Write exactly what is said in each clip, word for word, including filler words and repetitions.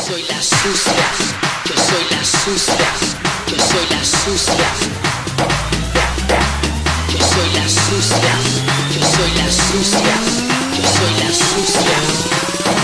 soy la sucia, yo soy la sucia, yo soy la sucia. Yo soy la sucia, yo soy la sucia, yo soy la sucia.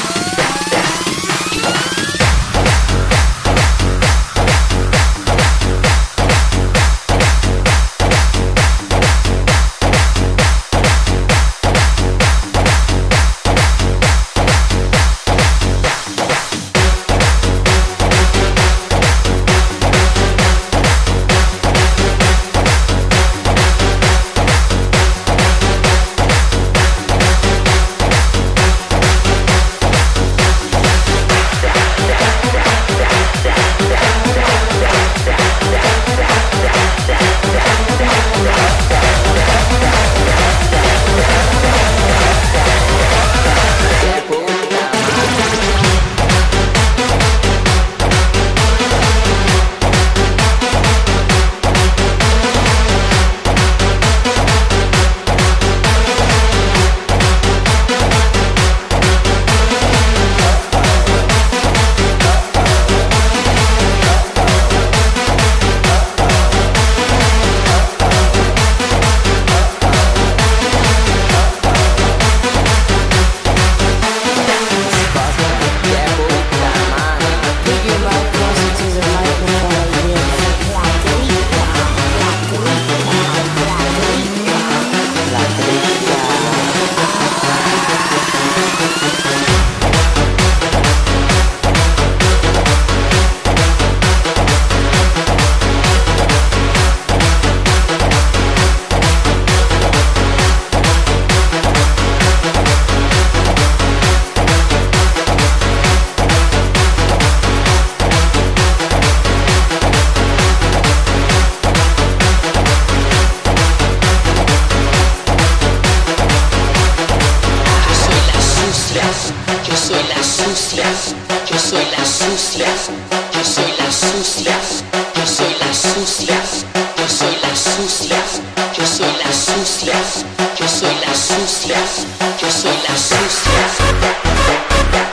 Yo soy la sucia, yo soy la sucia, yo soy la sucia, yo soy la sucia, yo soy la sucia, yo soy la sucia, yo soy la sucia, yo soy la sucia.